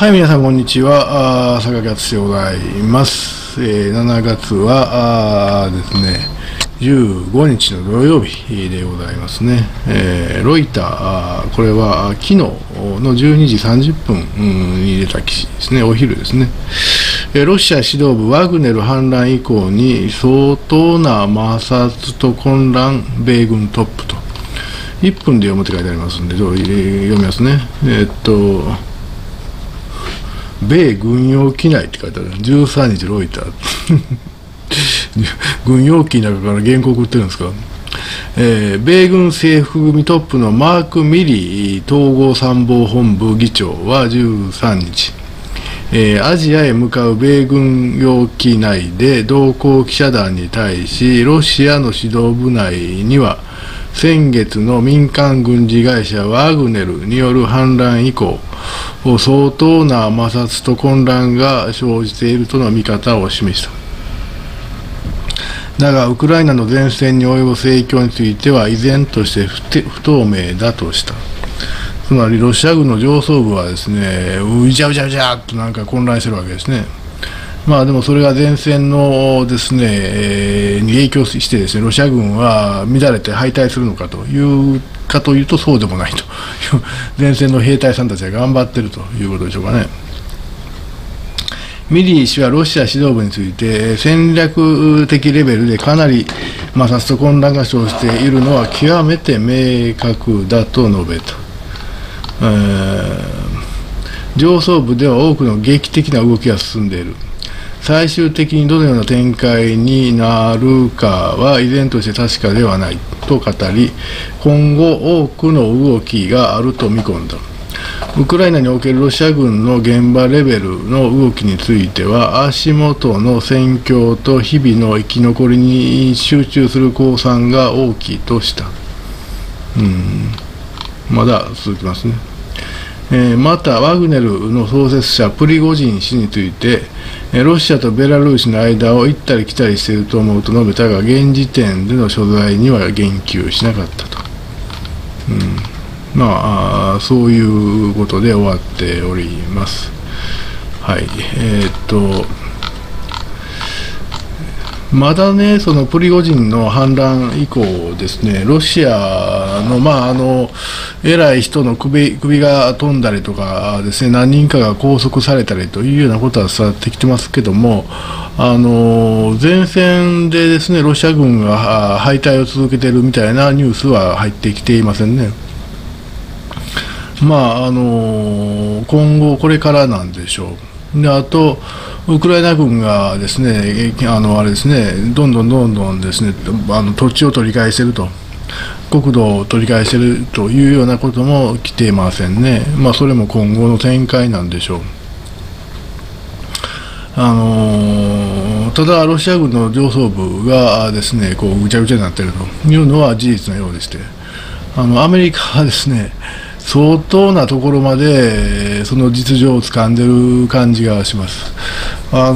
はい、皆さんこんにちは。坂木敦でございます。7月はですね、15日の土曜日でございますね。ロイター、これは昨日の12時30分に出た記事ですね、お昼ですね。ロシア指導部ワグネル反乱以降に相当な摩擦と混乱、米軍トップと。1分で読むって書いてありますんで、読みますね。米軍用機内って書いてある。13日ロイター。軍用機の中から原告売ってるんですか。米軍制服組トップのマーク・ミリー統合参謀本部議長は13日、アジアへ向かう米軍用機内で同行記者団に対し、ロシアの指導部内には先月の民間軍事会社ワグネルによる反乱以降、相当な摩擦と混乱が生じているとの見方を示した。だが、ウクライナの前線に及ぼす影響については依然として不透明だとした。つまり、ロシア軍の上層部はですね、うじゃうじゃうじゃっとなんか混乱してるわけですね。まあでもそれが前線のですね、に影響してですね、ロシア軍は乱れて敗退するのかというとそうでもないという、前線の兵隊さんたちが頑張っているということでしょうかね。ミリー氏はロシア指導部について戦略的レベルでかなり摩擦と混乱が生じているのは極めて明確だと述べた。上層部では多くの劇的な動きが進んでいる。最終的にどのような展開になるかは依然として確かではないと語り、今後多くの動きがあると見込んだ。ウクライナにおけるロシア軍の現場レベルの動きについては、足元の戦況と日々の生き残りに集中する公算が大きいとした。まだ続きますね。また、ワグネルの創設者プリゴジン氏について、ロシアとベラルーシの間を行ったり来たりしていると思うと述べたが、現時点での所在には言及しなかったと。まあ、そういうことで終わっております。はい。まだね、そのプリゴジンの反乱以降ですね、ロシアの、偉い人の首が飛んだりとかですね、何人かが拘束されたりというようなことは伝わってきてますけども、前線でですね、ロシア軍が敗退を続けているみたいなニュースは入ってきていませんね。まあ、今後、これからなんでしょう。で、あと、ウクライナ軍がですね、あれですね、どんどんですね、土地を取り返していると、国土を取り返しているというようなことも来ていませんね。まあ、それも今後の展開なんでしょう。ただ、ロシア軍の上層部がですね、こうぐちゃぐちゃになっているというのは事実のようでして、アメリカはですね、相当なところまでその実情を掴んでる感じがします。多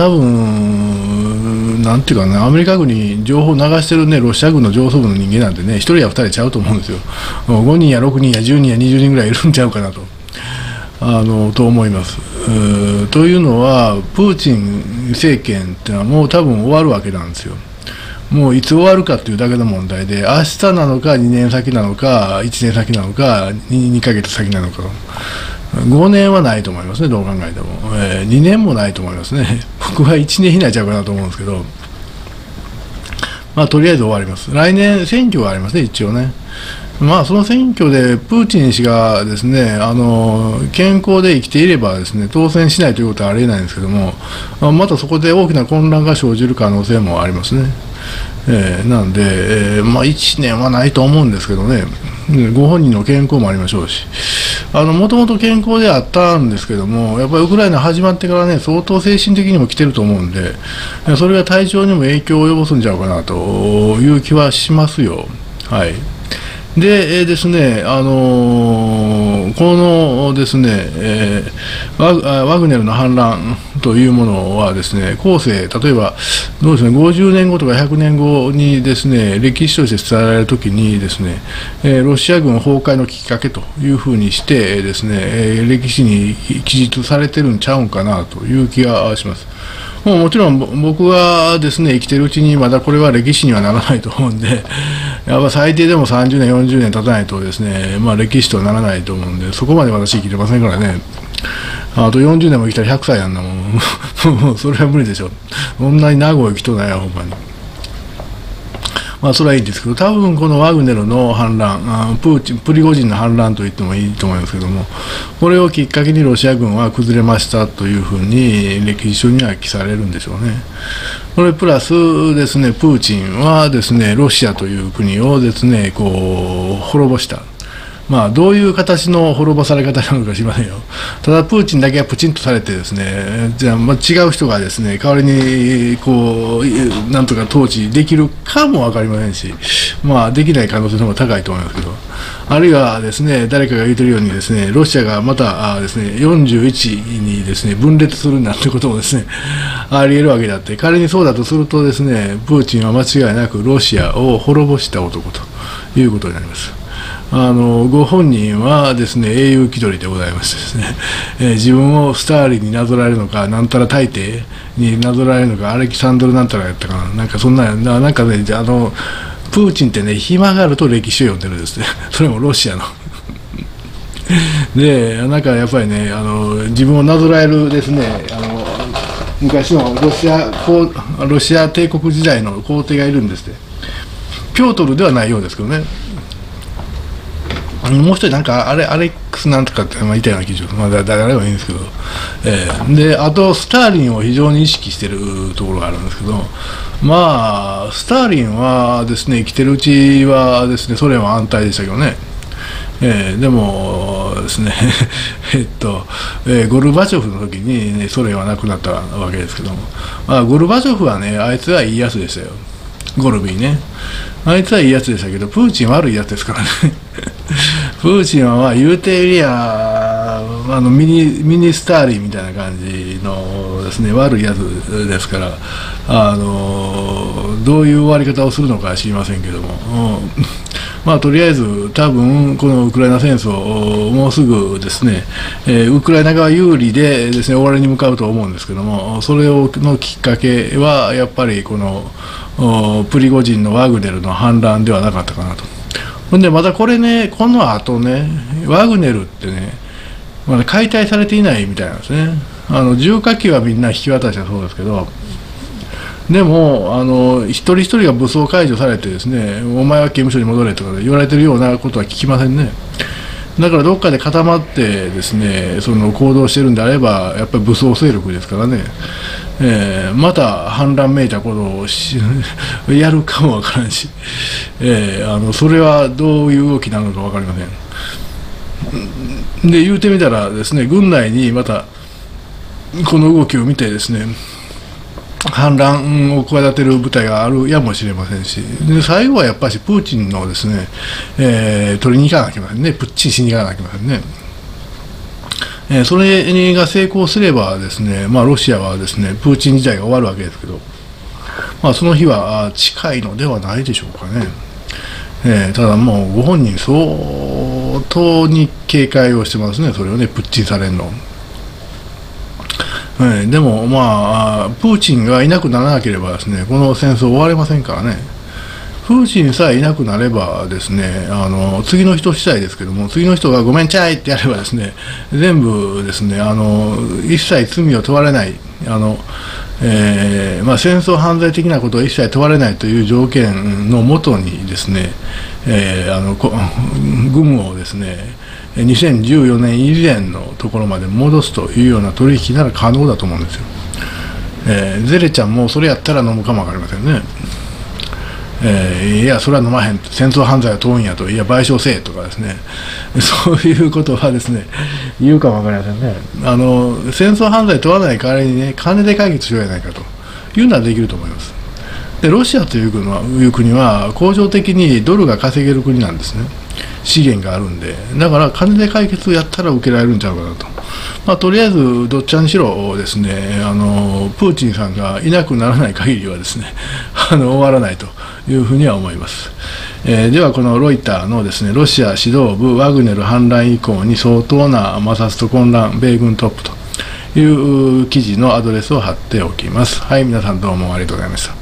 分なんていうかね、アメリカ軍に情報を流してるね、ロシア軍の上層部の人間なんてね、1人や2人ちゃうと思うんですよ。5人や6人や10人や20人ぐらいいるんちゃうかなと。と思います。というのは、プーチン政権っていうのはもう多分終わるわけなんですよ。もういつ終わるかというだけの問題で、明日なのか2年先なのか1年先なのか 2ヶ月先なのか、5年はないと思いますね、どう考えても。2年もないと思いますね。僕は1年以内ちゃうかなと思うんですけど、まあとりあえず終わります。来年選挙がありますね、一応ね。まあその選挙でプーチン氏がですね、健康で生きていればですね、当選しないということはありえないんですけども、またそこで大きな混乱が生じる可能性もありますね。なんで、まあ、1年はないと思うんですけどね、ご本人の健康もありましょうし、もともと健康であったんですけども、やっぱりウクライナ始まってからね、相当精神的にも来てると思うんで、それが体調にも影響を及ぼすんちゃうかなという気はしますよ。はい。で、ですね、このですね、ワグネルの反乱というものはですね、後世、例えばどうですね、50年後とか100年後にですね、歴史として伝えられるときにですね、ロシア軍崩壊のきっかけというふうにしてですね、歴史に記述されてるんちゃうんかなという気がします。もちろん僕がですね生きてるうちにまだこれは歴史にはならないと思うんで、やっぱ最低でも30年、40年経たないとですね、歴史とはならないと思うんで、そこまで私生きてませんからね。あと40年も生きたら100歳なんだもん。もうそれは無理でしょ。そんなに長い生きとないよ、ほんまに。それはいいんですけど、多分このワグネルの反乱、プリゴジンの反乱と言ってもいいと思いますけども、これをきっかけにロシア軍は崩れましたというふうに歴史書には記されるんでしょうね。これプラスですね、プーチンはですね、ロシアという国をですね、滅ぼした。どういう形の滅ぼされ方なのか知りませんよ。ただ、プーチンだけはプチンとされてですね、じゃあ、違う人がですね、代わりに、なんとか統治できるかも分かりませんし、できない可能性の方が高いと思いますけど、あるいはですね、誰かが言ってるようにですね、ロシアがまたですね、41にですね、分裂するなんてこともですね、あり得るわけであって、仮にそうだとするとですね、プーチンは間違いなくロシアを滅ぼした男ということになります。ご本人はですね、英雄気取りでございましてですね、自分をスターリンになぞらえるのか、なんたら大帝になぞらえるのか、アレキサンドルなんたらやったかな、なんかそんな、なんかね、プーチンってね、暇があると歴史を読んでるんですね、それもロシアの。で、なんかやっぱりね、自分をなぞらえるですね、昔のロシア帝国時代の皇帝がいるんですね。ピョートルではないようですけどね。もう一人なんかアレックスなんとかっていたような記事、誰もいいんですけど、であとスターリンを非常に意識しているところがあるんですけど、スターリンはですね、生きてるうちはですね、ソ連は安泰でしたけどね、でもですねゴルバチョフの時に、ね、ソ連はなくなったわけですけども、ゴルバチョフはね、あいつはいいやつでしたよ、ゴルビーね。あいつはいいやつでしたけど、プーチン悪いやつですからね。プーチンは言うてみりゃミニスターリンみたいな感じのですね、悪いやつですから、どういう終わり方をするのか知りませんけども、とりあえず多分このウクライナ戦争もうすぐですね、ウクライナ側有利でですね、終わりに向かうと思うんですけども、それのきっかけはやっぱりこのプリゴジンのワグネルの反乱ではなかったかなと。ほんでまたこれね、この後ね、ワグネルってね、まだ解体されていないみたいなんですね。重火器はみんな引き渡したそうですけど、でも一人一人が武装解除されてですね、お前は刑務所に戻れとか言われてるようなことは聞きませんね。だからどっかで固まってですね、その行動してるんであれば、やっぱり武装勢力ですからね、また反乱めいたことをやるかもわからんし、それはどういう動きなのか分かりません。で、言うてみたらですね、軍内にまたこの動きを見てですね、反乱を企てる部隊があるやもしれませんし、で最後はやっぱりプーチンのですね、取りに行かなきゃいけませんね、プッチンしに行かなきゃいけませんね。それが成功すればですね、ロシアはですね、プーチン時代が終わるわけですけど、その日は近いのではないでしょうかね。ただもうご本人相当に警戒をしてますね、それをね、プッチンされるの。でもプーチンがいなくならなければですね、この戦争終われませんからね。プーチンさえいなくなればですね、次の人次第ですけども、次の人がごめんちゃいってやればですね、全部ですね、一切罪を問われない、戦争犯罪的なことを一切問われないという条件のもとにですね、軍をですね、2014年以前のところまで戻すというような取引なら可能だと思うんですよ。ゼレちゃんもそれやったら飲むかもわかりませんね。いや、それは飲まへん、戦争犯罪は問うんやと、いや、賠償せえとかですね、そういうことはですね、言うかもわかりませんね。戦争犯罪問わない代わりにね、金で解決しようやないかというのはできると思います。で、ロシアという国は、恒常的にドルが稼げる国なんですね。資源があるんで、だから金で解決やったら受けられるんちゃうかなと。 とりあえずどっちにしろですね、プーチンさんがいなくならない限りはですね終わらないというふうには思います。では、このロイターのですね、ロシア指導部ワグネル反乱以降に相当な摩擦と混乱、米軍トップという記事のアドレスを貼っておきます。はい、皆さんどうもありがとうございました。